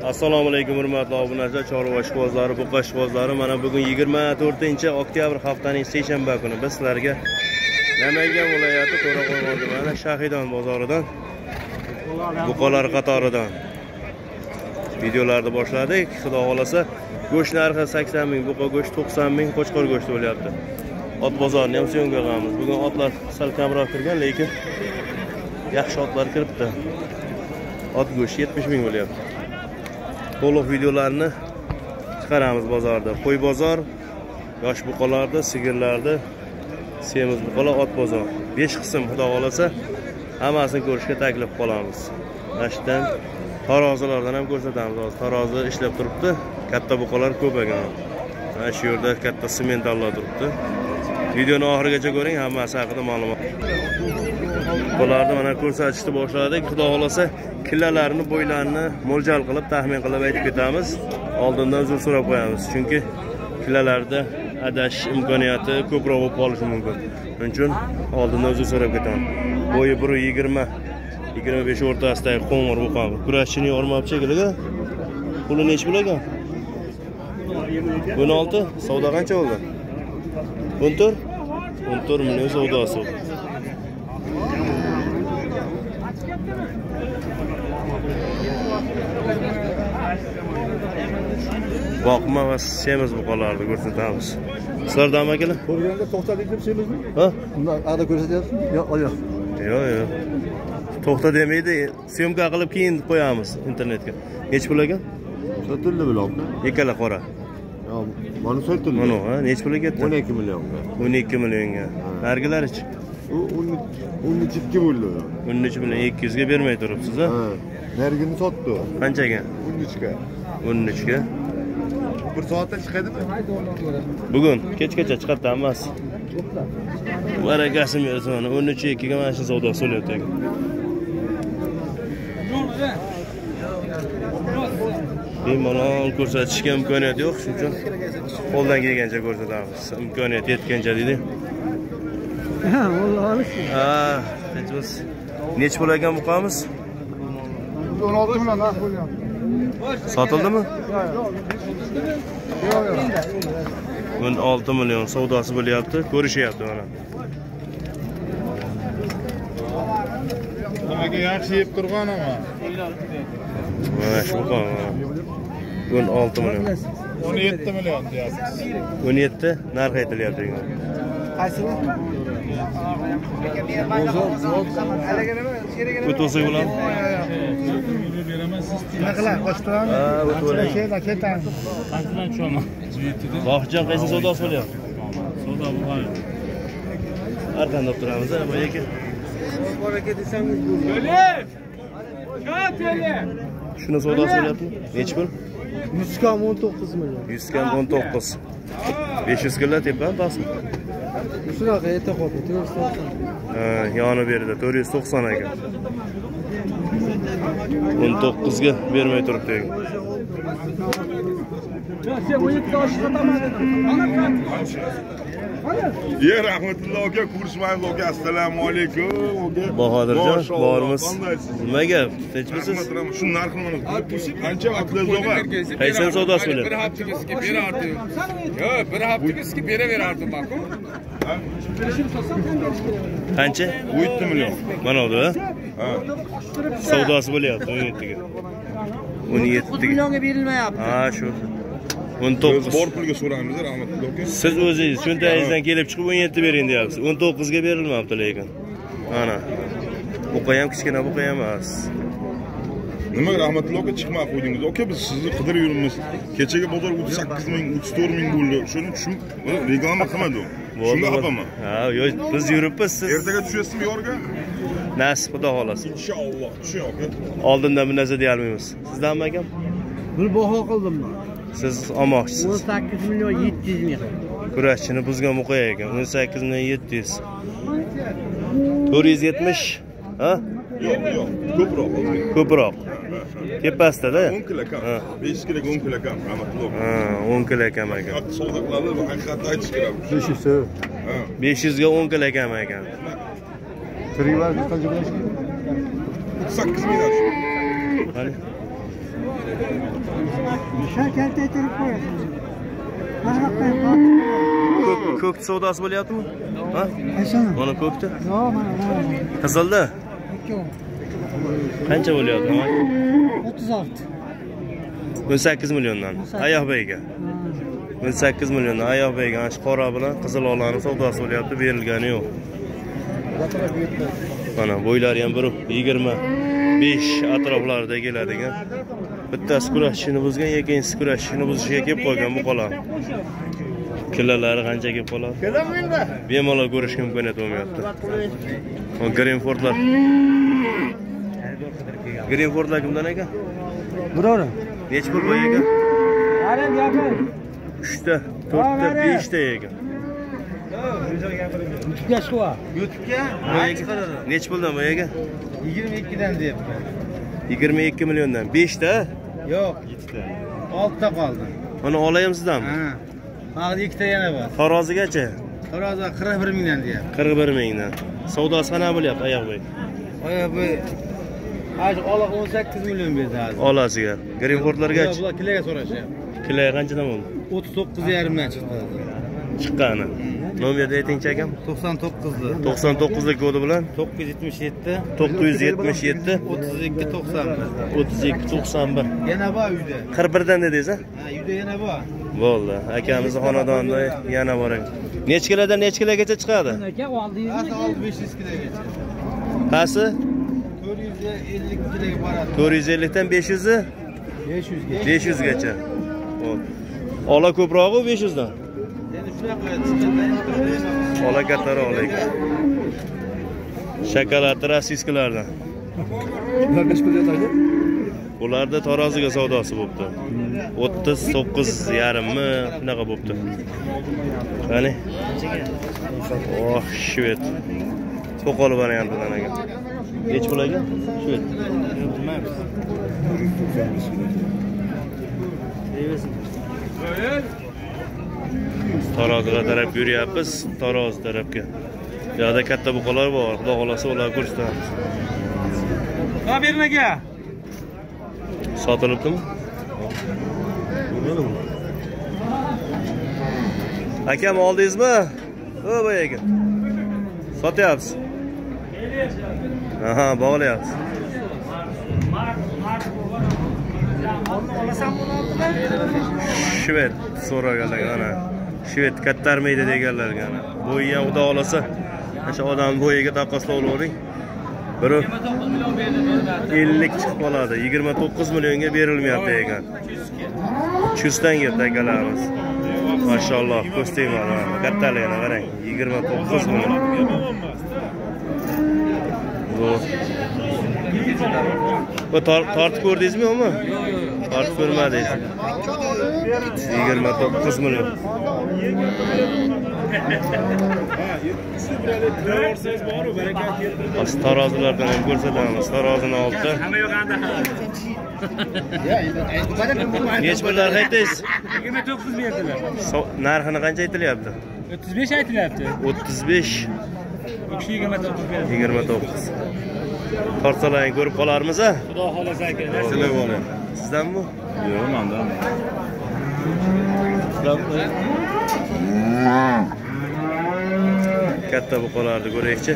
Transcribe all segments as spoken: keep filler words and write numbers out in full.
Assalomu alaykum hurmatli obunachilar, Chorva ishqibozlari, buqa ishqibozlari. Mana bugun yigirma to'rtinchi oktyabr haftaning seshanba kuni biz sizlarga Namangan viloyati To'raqo'rg'on tumani Shahidon bozoridan buqalar qatoridan videolarni boshladik. Xudo xolasa, go'sht narxi sakson ming, buqa go'sht to'qson ming, qo'chqor go'shti bo'lyapti. Ot bozorini ham syomka qilamiz. Bugun otlar sal kamroq kirgan, lekin yaxshi otlar kiribdi. Ot go'shti yetmish ming bo'lyapti. To'liq videolarni chiqaramiz bozorda. Qo'y bozor, yosh buqalarda, sigirlarda, semiz buqalar, ot bozor. besh qism xudo xolasa hammasini ko'rishga taklif qilamiz. Nashdan tarozilardan ham ko'rsatamiz. Hozir tarozi ishlab turibdi. Katta buqalar ko'p ekan. Mana shu yerda katta sementallar turibdi. Videoni oxirigacha ko'ring, hammasi haqida ma'lumot. Bularni mana ko'rsatishni boshladik. Xudo xolasa killalarni, bo'ylarini mo'ljal qilib, taxmin qilib aytib ketamiz. Oldindan uzr so'rab qo'yamiz, chunki killalarda adashish imkoniyati ko'proq bo'lib qolishi mumkin. Shuning uchun oldindan uzr so'rab ketaman. Bo'yi bir yigirma yigirma besh o'rtasidagi qo'ng'ir buqam. Kurashchining o'rmoqchi ekilaga. Puli nech pul ekan? o'n olti. Savdo qancha bo'ldi? o'n to'rt. o'n to'rt million savdosi. Boqma va semiz buqalarni ko'rsatamiz. Sizlardanmi akalar? Ko'rganda to'xta deb semizmi? Ha? Undan ada ko'rsatyapsizmi? Yo'q, oyoq. Yo'q, yo'q. To'xta demaydi, syomka qilib keyin qo'yamiz internetga. Nech pul ekan? Sotildi bular. Ikkala qora. Yo'q, mana sotildi. Mana, ha, nech pul ketdi? o'n ikki millionga. o'n ikki millionga. Nargilarichi? U o'n ikki bo'ldi. o'n uch million ikki yuz ga bermay turibsiz, ha? Ha. Nargini sotdi. Qanchaga? o'n uch ga. o'n uch ga. Bir soatda chiqadimi? Bugun kechgacha chiqadi hammasi. Barakasi bersin. o'n uch ikki ga mana shu savdo so'lyapti. Bemalol ko'rsatishga imkoniyat yo'q, shuning uchun qo'ldan kelgancha ko'rsatamiz. Imkoniyat yetgancha deydi. Ha, vallahi. Ha, hechimiz. Nech pul ekan buqamiz? o'n olti million narx bo'lyapti. Sotildimi? Yo'q, yo'q. o'n olti million savdosi bo'lyapti, ko'rishyapti mana. Nimaga yaxshi yeb turgan ama. Mana shu buqa. o'n olti million. o'n yetti million deyapsiz. o'n yetti narx aytilyapti. Qaysini? O'tolsa bo'ladi. Nima qilay? Qo'shtiramiz. Ha, o'to'ling. Keta, keta. Qanchadan tushaman? Zohidjon qaysi savdosi bo'lyapti? Savdo bo'lgan. Arqanda turamiz, ha, boyagi. Baraka desangiz bu. Shuni savdosi bo'lyaptimi? Nech pul? yuz kam o'n to'qqiz million. yuz kam o'n to'qqiz. besh yuz killa tepan pastmi? Shunaqa ayta qoldi, to'rt yuz to'qson. Ha, yoni berdi, to'rt yuz to'qson ekan. o'n to'qqiz ga bermay turibdi. Ya rahmatulloh aka, ko'rishmaymiz aka. Assalomu alaykum aka. Bahodirjon, bormiz. Nima gap? Tinchmisiz? Shu narxini mana qancha vaqtlar zo'g'a? Qaysi savdosi bo'lyapti? Bir haftaga berardim. Yo'q, bir haftaga beraverardim bak. Qancha? o'n yetti million. Mana bu, ha? Ha. Savdosi bo'lyapti o'n yetti ga. o'n yetti ga. millionga berilmayapti. Ha, shu. o'n Biz to'qqiz. bor pulga so'raymiz rahmatulloh aka. Siz o'zingiz cho'ntagingizdan kelib chiqib o'n yetti bering deyapsiz. o'n to'qqiz ga berilmabdi lekin. Mana. Buqa ham kichkina buqa emas. Nima rahmatulloh aka chiqmay qo'ydingiz? Aka biz sizni qidirib yuribmiz. Kechaga bozor o'ttiz sakkiz ming, o'ttiz to'rt ming bo'ldi. Shuni tushun, reklama qilmadi. Shunga xafaman. Ha, yo'q, biz yuribmiz, siz. Ertaga tushasizmi yorga? Nasib xudo xolasi. Inshaalloh, tushing aka. Oldindan bir narsa deya olmaymiz. Sizdanmi akam? Bir baho qildim men. Siz o'n olmoqchisiz. sakkiz million yetti yuz ming. Kurashchini buzgan buqa ekan. o'n sakkiz million yetti yuz. to'rt yuz yetmish, ha? Yo'q, yo'q, ko'proq. Ko'proq. Tepasida-da. o'n kilo kam. besh kilo o'n kilo kam rahmatulloh. Ha, o'n kilo kam ekan. Savdo qiladi, haqiqatni aytish kerak. besh yuz. Ha. besh yuz ga o'n kilo kam ekan. Trivar qancha bo'lishi? sakkiz ming. Qani? Şeker tetirip koyasın. Ko'k ko'k savdosi bo'lyaptimi? Ha? Aşağıda. Mana ko'kda. Yok mana mana. Qizilda İki on. qancha bo'lyapti? Otuz altı. o'n sakkiz milliondan. Oyoq beyga. o'n sakkiz milliondan oyoq beyga. Ana shu qora bilan qizil olani savdosi bo'lyapti, berilgani yo'q. Mana bo'ylari ham bir yigirma besh atroflarida keladigan. Bittasi kurashchini buzgan, ikkinchisi kurashchini buzishga kelib qolgan bu qolam. Kilolari qancha kelib qoladi? Bemalol ko'rishga imkoniyat bo'lmayapti. Greenfordlar. Greenfordlar kimdan ekan? Burora. Necha pul bo'y ekan? Aram yapar. uchta, to'rtta, beshta ekan. YouTube'ga chiqwa. YouTube'ga necha puldan bo'y ekan? yigirma ikkidan deyapti. yigirma ikki milliondan. beshta? Yo'q, yettita. oltita qoldi. Mana olayim sizdanmi? Ha. Hozir ikkita yana bor. Tarozigacha Tarozi qirq bir mingdan deyapti. qirq bir mingdan. Savdosi qana bo'lyapti oyoq bo'y? Oyoq bo'y. Hozir ola o'n sakkiz million berdi hozir. Olasiga. Greenfordlargacha. Bular kiloga so'rashyapti. Kiloga qanchadan bo'ldi? o'ttiz to'qqiz yarim dan chiqdi hozir. Chiqqani. Nomerni aytingchi akam. to'qson to'qqizli. to'qson to'qqizlik kodi bilan to'qqiz yuz yetmish yetti. to'qqiz yuz yetmish yetti o'ttiz ikki to'qson bir. o'ttiz ikki to'qson bir. Yana bor uyda. qirq birdan dedingiz a? Ha, uyda yana bor. Bo'ldi. Akamizni xonadonida yana bor ekan. Necha kilodan necha kilogacha chiqadi? Aka oldi yuz ming. oldi besh yuz kilogacha. Pasi to'rt yuz ellik kiloga boradi. to'rt yuz ellik dan besh yuz besh yuz ga. besh yuz gacha. Bo'ldi. Ola ko'proq-ku besh yuz dan. Endi shunaqa chiqadi. Ola kattaroq ekan. Shokolad rossiyskilardan. Ularda taroziga savdosi bo'pti. o'ttiz to'qqiz yarim mi shunaqa bo'pti. Qani? Oh, shvet. To'qol variantidan ekan. Nech pul ekan? Shvet. Taroziga taraf yurayapmiz, taroz tarafga. Bu yerda katta buqalar bor. Xudo xolasa ularni ko'rsatamiz. Ha, bermaga. Sotilibdimi? Akam oldingizmi? O boy aka. Sotyapsiz. Aha, bog'layapsiz. Shvet so'raganlar ana. Shvet kattarmaydi deganlar ana. Bo'yi ham xudo xolasa o'sha odam bo'yiga taqqoslab olavering. Bir ellik chiqib qoladi. yigirma to'qqiz millionga berilmayapti ekan. uch yuz dan keldi akalarimiz. Mashalloh, ko'z tegmadi. Kattaligini qarang. yigirma to'qqiz million. Bu tortib ko'rdingizmi yo'qmi? Tortib ko'rmadingiz. yigirma to'qqiz million. Tarozilardan ham ko'rsatamiz. Tarozini oldi. Nech pullar aytdingiz? yigirma to'qqiz berdilar. Narxini qancha aytilyapti? o'ttiz besh aytilyapti. o'ttiz besh. yigirma to'qqiz berdi. yigirma to'qqiz. Tortsalarni ko'rib qolarmiz a? Xudo xolasa aka. Sizlar bor. Sizdanmi? Yo'q, mendan. Katta buqalarni ko'raylikchi.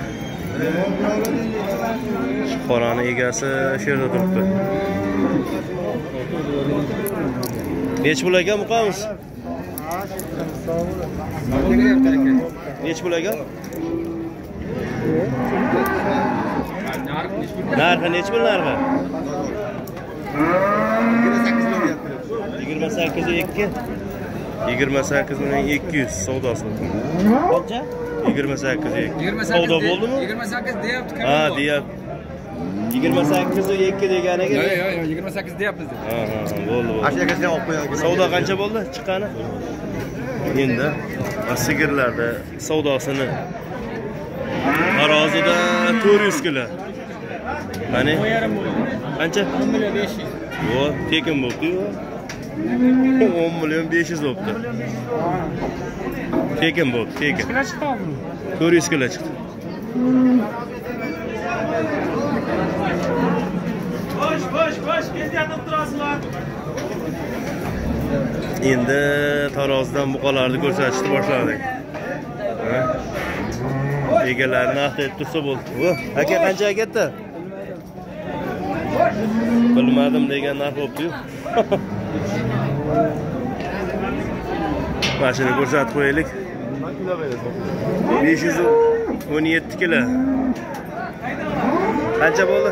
Qorani egasi shu yerda turibdi. Nech pul ekan buqamiz? Nech pul ekan? Narxi nech pul narxi? yigirma sakkiz ikki. yigirma sakkiz million ikki yuz savdosi. Qancha? yigirma sakkiz ikki. Savdo bo'ldimi? yigirma sakkiz deyapti. Ha, deyapti. yigirma sakkiz ikki deganiga. Yo'q, yo'q, yigirma sakkiz deyapmiz. Ha, ha, bo'ldi, bo'ldi. Ashakasiga olib qo'ygan. Savdo qancha bo'ldi chiqqani? Endi sigirlarda savdosini tarozida to'rt yuz kilo. Qani? Qancha? o'n million besh yuz. Yo'q, tekin bo'ldi-yu. o'n million besh yuz bo'ldi. Tekin bo'ldi, tekin. to'rt yuz kilo chiqdi. Boş, boş, boş. Kezyatib turasizlar. Endi tarozidan buqalarni ko'rsatishni boshladik. Egalarni aqtayib tursa bo'ldi. Aka qanchaga ketdi? Bilmadim degan narx bo'pti-yu. Mashina ko'rsatib qo'yaylik. besh yuz o'n yetti kilo. Qancha bo'ldi?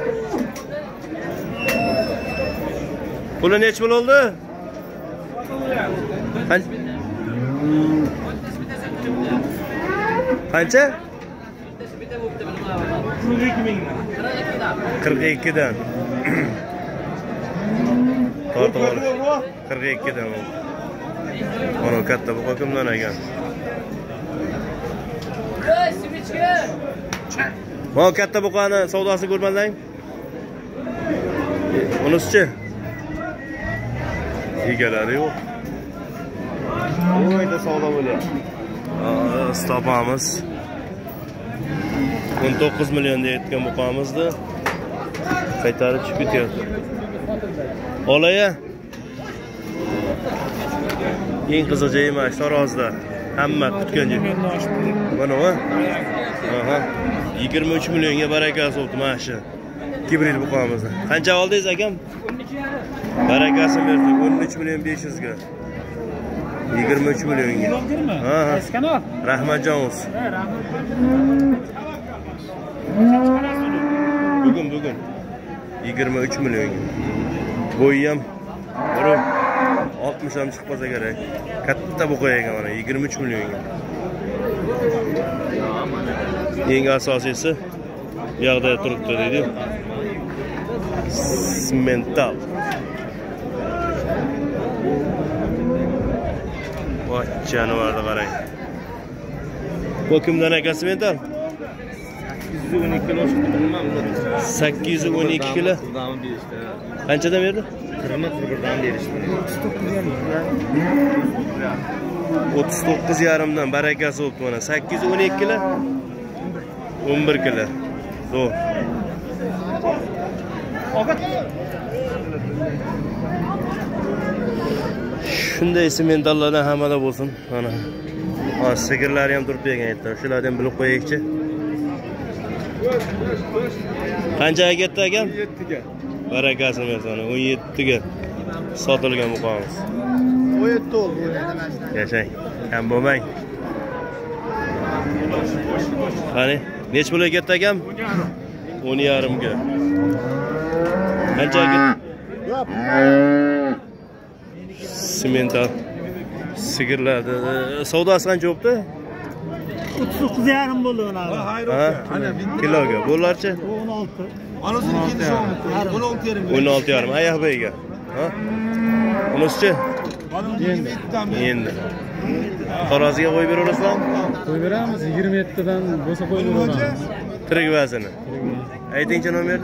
Puli necha bo'ldi? Qancha? qirq ikki dan. Tortib olish. qirq ikki dan. Mana katta bu kimdan ekan? Mana katta buqani savdosini ko'rmading? Unisichi? Egalari yo'q. Oyda savdo bo'lyapti. Stopamiz. o'n to'qqiz million deyotgan buqamizni qaytarib chiqib ketyapti. Olaya. Eng qizil joyi mana Tarozda. Hamma kutgan joy. Mana va. Aha. yigirma uch millionga barakasi bo'ldi mana shu. Kibrit buqamizni. Qancha oldingiz akam? Barakasini berdik. o'n uch million besh yuz ga. yigirma uch millionga. Ha. Eskanor. Rahmatjonov. Bugun bugun yigirma uch millionga. Bo'yi ham oltmish ham chiqib qolsa kerak. Katta buqayaga mana yigirma uch millionga. Eng asosiysi bu yoqda turibdi deydi. Simental. Voy jonivorni qarang. Bu kimdan aka simental? sakkiz yuz o'n ikki kilo. Qanchadan berdi? yigirma birdan berishdi. o'ttiz to'qqiz yarim dan barakasi bo'libdi mana. sakkiz yuz o'n ikki kilo. o'n bir kilo. Zo'r. Shunday simentallardan hammada bo'lsin. Mana. Ha, sigirlari ham turib bergan ekan. Shulardan bilib qo'yaylikchi. Qanchaga ketdi akam? o'n yetti ga. Barakasini bersin, o'n yetti ga sotilgan buqamiz. o'n yetti oldu. Yashang. Ham bo'lmang. Qani, nech pulga ketdi akam? o'n yarim ga. Qanchaga ketdi? Simental sigirlarni savdosi qancha bo'ldi? o'ttiz to'qqiz yarim bo'ldi mana. Ha? Kiloga. Bo'larchi? o'n olti. Anasını ikisi on oltu yerim. o'n olti yarim. Ayoq bo'yiga. Ha? Unisichi? Endi. Endi. Taroziga qo'yib beraverasizmi? Qo'yib beramiz. yigirma yetti dan bo'lsa qo'yib beramiz. Tirik vazini. Aytingchi nomerni?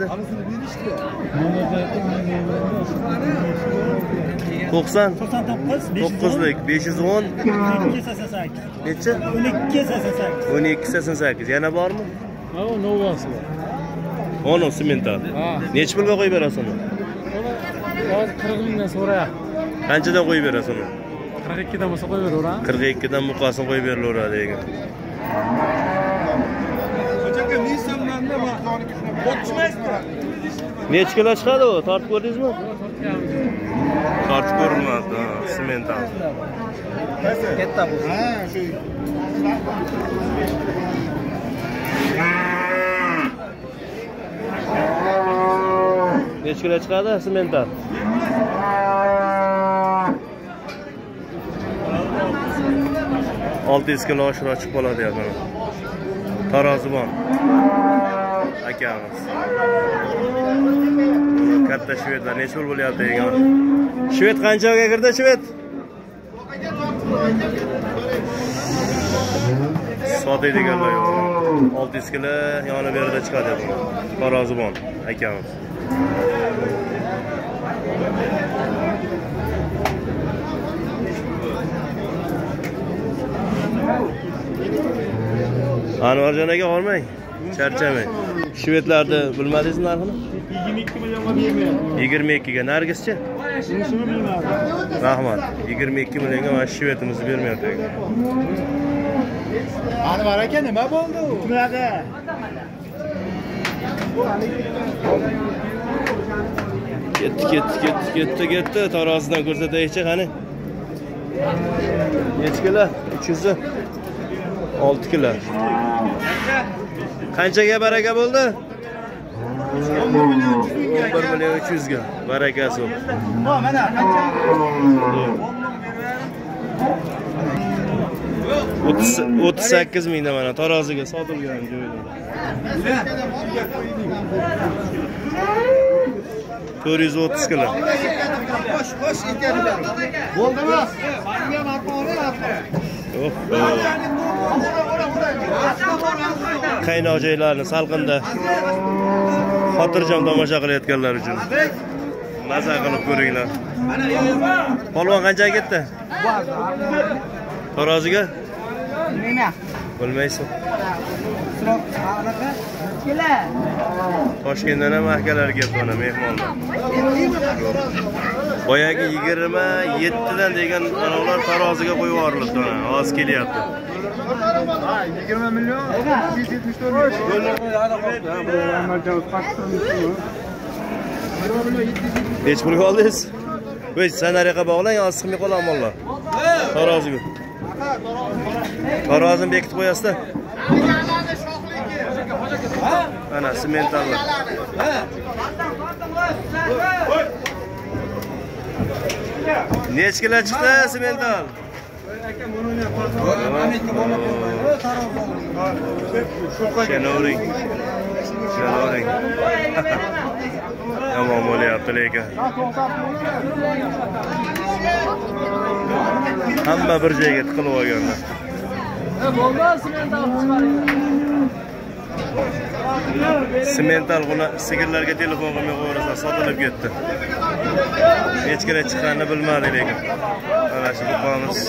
to'qson to'qqizlik besh yuz o'n necha? o'n ikki sakson sakkiz. o'n ikki sakson sakkiz. Yana bormi? Ha, novasi bor. Ono simental. Necha pulga qo'yib berasiz uni? Hozir qirq mingdan so'rayapti. Qanchadan qo'yib berasiz uni? qirq ikki dan bo'lsa qo'yib beraveramiz. qirq ikki dan muqasini qo'yib berilaveradi ekan. Necha kilo chiqadi u? Tortib ko'rdingizmi? Tortib ko'rilmadi. Simental. Katta bu. Ha, shu. Necha kilo chiqadi simental? olti yuz kilo oshirib chiqib qoladi ya mana. Tarozibon akamiz. Katta shvedlar necha pul bo'lyapti ekan? Shved qanchaga kirdi shved? Sotay deganlar yo'q. olti yuz kilo yonib berida chiqadi bu. Tarozibon akamiz. Anvarjon aka bormang. Charchamang. Shvedlarni bilmadingiz narxini? yigirma ikki millionga bermayapti. yigirma ikki ga nargischi? Shuni bilmadim. Rahmat. yigirma ikki millionga mana shvedimizni bermayapti. Anvar aka nima bo'ldi? Nimada? Ketdi, ketdi, ketdi, ketdi, ketdi. Tarozidan ko'rsataychi qani. Necha kilo? uch yuz olti kilo. Qanchaga baraka bo'ldi? o'n bir million uch yuz ga. Barakasi bo'ldi. Ha, mana qancha? o'ttiz sakkiz mingdan mana taroziga sotilgan joyda. to'rt yuz o'ttiz kilo. Qo'sh, qo'sh ekan. Bo'ldimi? Menga marqoni arqa. Qaynoq joylarni salqinda xotirjam tomosha qilayotganlar uchun maza qilib ko'ringlar. Polvon qanchaga ketdi? Taroziga? Nima? Bilmaysiz. Sirop anaqa. Kela. Toshkentdan ham akalar keldi mana mehmonlar. Boyagi yigirma yetti dan degan analar taroziga qo'yib yuborilibdi mana. Hozir kelyapti. yigirma million ikki yuz yetmish to'rt ming. Hech pulga oldingiz? Voy, sanariyaga bog'lang, hozir chiqmay qolar mollar. Taroziga. Tarozini bekitib qo'yasiz-da. Ana sementallar. Necha kilo chiqdi semental? Shenoring. Shenoring. Yomon bo'lyapti lekin. Hamma bir joyga tiqilib olganlar. Semental buni sigirlarga telefon qilmay qo'yarsa sotilib ketdi. Hech kira chiqqanini bilmadi lekin. Mana shu buqamiz.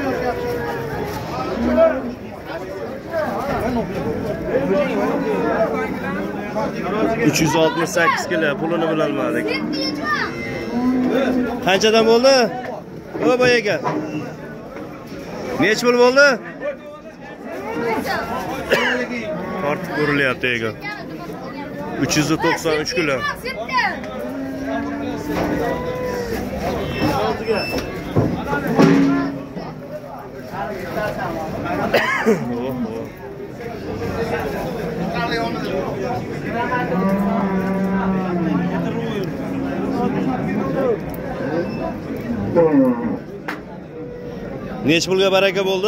uch yuz oltmish sakkiz kilo pulini bilolmadik. Qanchadan bo'ldi? O boy aka. Nech pul bo'ldi? Tortib ko'rilyapti ega. uch yuz to'qson uch kilo. Nech pulga baraka bo'ldi?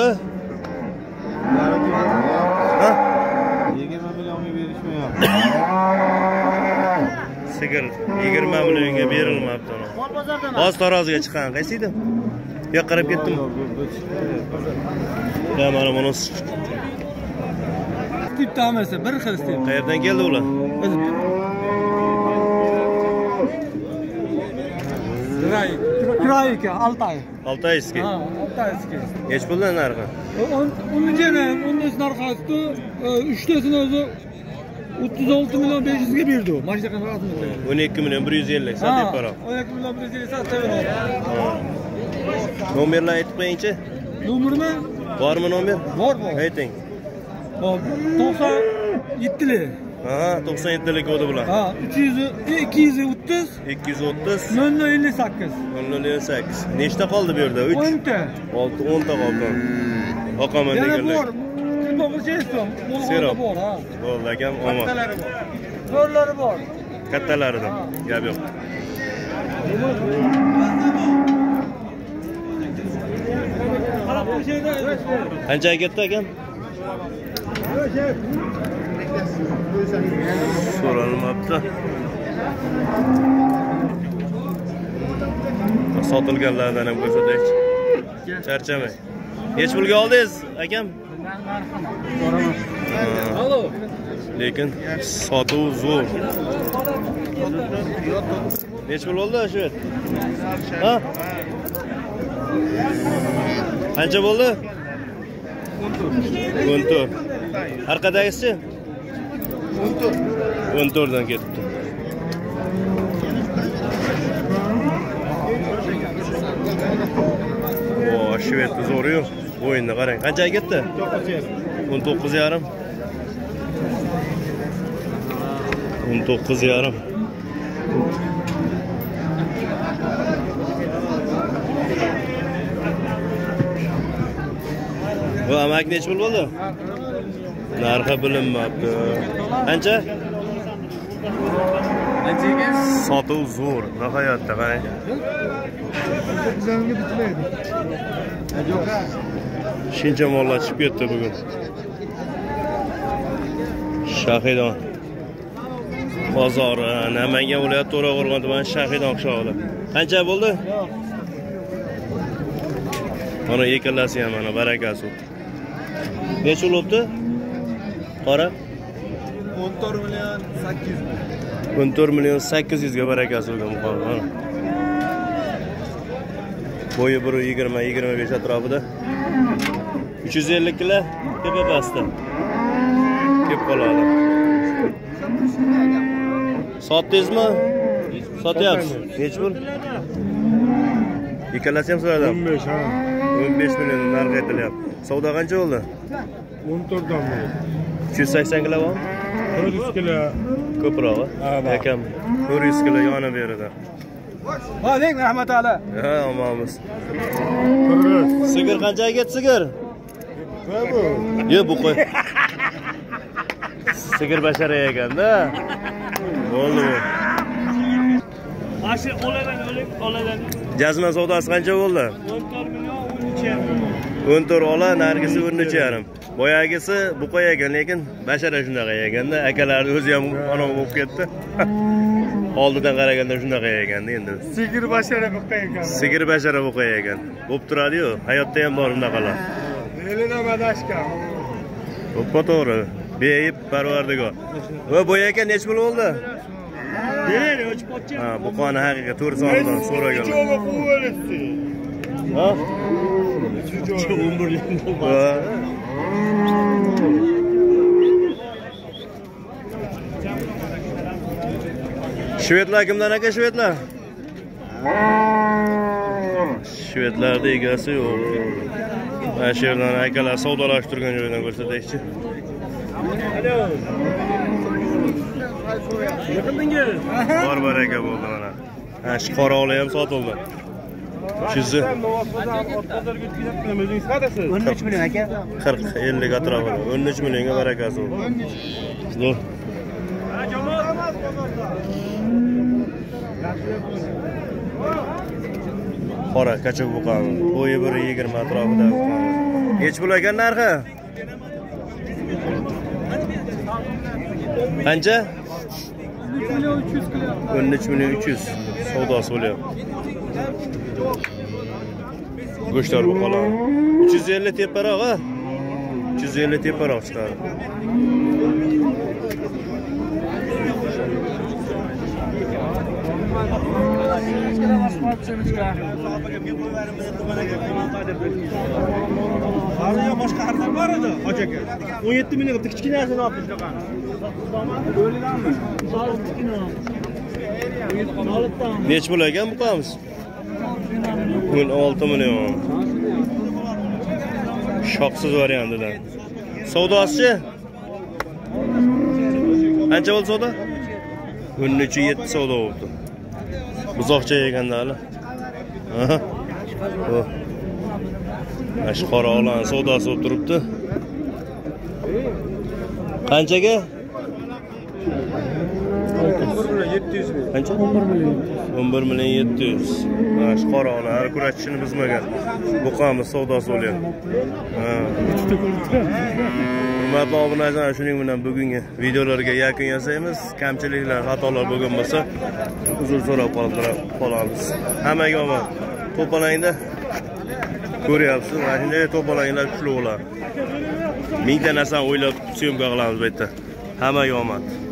Ha? yigirma millionga berishmayapti. Sigir yigirma millionga berilmabdi ona. Hozir taroziga chiqqan qaysi edi? Yo'q, qarab ketdim. Ya mana bunisi. Tiptamasi bir xil istim. Qayerdan keldi ular? Kiray, Kirayga Altay. Altayskiy. Ha, Altayskiy. Nech puldan narxi? Uni jena, uni narxi uch tasini o'zi o'ttiz olti million besh yuz ga berdi. Mana shu qanday o'n ikki million bir yuz ellik sotib qara. o'n ikki million bir yuz ellik sotib qara. Nomerlar aytib qo'yingchi. Nomermi? Bormi nomer? Bor, bor. Ayting. Hop, to'qson yetti. Ha, to'qson yetti lik bo'ldi bular. Ha, uch yuz ikki yuz o'ttiz ikki yuz o'ttiz nol nol ellik sakkiz. nol nol ellik sakkiz. Nechta qoldi bu yerda? uch. o'n ta. olti, o'n ta qoldi. Oqaman Yana deganlar. bor. Qilmoqchi istadim. Serob. Bor, ha. Bo'ldi akam, omon. Kattalari bor. Zo'rlari bor. Kattalaridan. Gap yo'q. Qarab bu şeyda. Qanchaga ketdi akam? So'ralmabdi. Sotilganlardan ham ko'rsataychi. Charchamang. Hech pulga oldingiz akam? Alo. Lekin sotuv zo'r. Nech pul bo'ldi shu? Ha? Qancha bo'ldi? o'n to'rt. Orqadagisi? o'n to'rt. o'n to'rtdan ketibdi. O, shvedni zo'ri-yu. O'yinni qarang. Qanchaga ketdi? o'n to'qqiz yarim. o'n to'qqiz yarim. Bu amak necha pul bo'ldi? Narxi bilinmabdi. Qancha? Qanchaga? Sotuv zo'r, nihoyatda qarang. Bizlarga bitmaydi. Shuncha mollar chiqib ketdi bugun. Shahidon bozori, Namangan viloyati To'raqo'rg'on tumani Shahidon qishlog'ida. Qancha bo'ldi? Mana ikkalasi ham mana barakasi. Necha bo'libdi? Qora? o'n to'rt million sakkiz ming. o'n to'rt million sakkiz yuz ga barakasi bo'lgan muqobil. Bo'yi bir yigirma yigirma besh atrofida. uch yuz ellik kilo tepa pastda. Kep qoladi. Sotdingizmi? Sotyapsiz. Necha pul? Ikkalasi ham so'radim. o'n besh ha. o'n besh million narx aytilyapti. Savdo qancha bo'ldi? o'n to'rtdan bo'ldi. uch yuz sakson kilo bormi? to'rt yuz kilo. Ko'proq, Ha, bor. akam to'rt yuz kilo yonib beradi. Oling rahmat ala. Ha, omonmiz. Sigir qanchaga ketdi sigir? Va bu. Yo, bu qo'y. Sigir bashara ekanda. Bo'ldi bu. Aşı oladan ölüp oladan Jazma savdosi qancha bo'ldi? on to'rt million o'n uch yarim. o'n to'rt ola, nargisi o'n uch yarim. Boyagisi bu qo'y ekan, lekin bashara shunaqa ekanda, akalarning o'zi ham ana bo'lib ketdi. Oldidan qaraganda shunaqa ekanda endi. Sigir bashara bu ekan. Sigir bashara bu qo'y ekan. Bo'lib turadi-yu, hayotda ham bor bunaqalar. Elina madashka. Bo'ppa to'g'ri. Beyib Parvardigor. Va bu ekan necha pul bo'ldi? Değil, ölçüp atacağım. Ha, bu qoni haqiqiy to'rt sondan so'raganlar. Ha? on bir yıl. Va. Shvedlar kimdan aka shvedlar? Shvedlarda egasi yo'q. Mana shu yerdan akalar savdolashtirgan joydan ko'rsataychi. Bor baraka bo'ldi mana. Ha, shu qora ola ham sotildi. Shuzi o'n uch million aka. qirq ellik atrofida. o'n uch millionga barakasi bo'ldi. Zo'r. Qora kachoq buqami. Bo'yi bir yigirma atrofida. Nech pul ekan narxi? Qancha? o'n uch million uch yuz savdosi bo'lyapti. Go'shtlar bu qoladi. uch yuz ellik teparoq, ha? uch yuz ellik teparoq chiqadi. Araya başka harfler var mıydı? Hocam. on yetti milyon yaptı. Küçük nereden yaptı? Öyle lan mı? Nech pul ekan buqamiz? o'n olti million. Shoqsiz variantidan. Savdosi-chi? Qancha bo'ldi savdo? o'n uch yetti savdo bo'ldi. Buzoqcha eganda hali. Aha. Bu. Ash qora olan savdosi bo'lib turibdi. Qanchaga? Qancha? o'n bir million. o'n bir million yetti yuz. Mana shu qora olan har kurashchini bizmagan. Buqamiz savdosi bo'lyapti. Ha. Hurmatli obunachilar, shuning bilan bugungi videolarga yakun yasaymiz. Kamchiliklar, xatolar bo'lgan bo'lsa, uzr so'rab qolamiz. Hammaga omad. To'polangda ko'ryapsiz, mana shunday to'polanglar kuchli bo'ladi. Mingta narsani o'ylab syomka qilamiz bu yerda. Hammaga omad.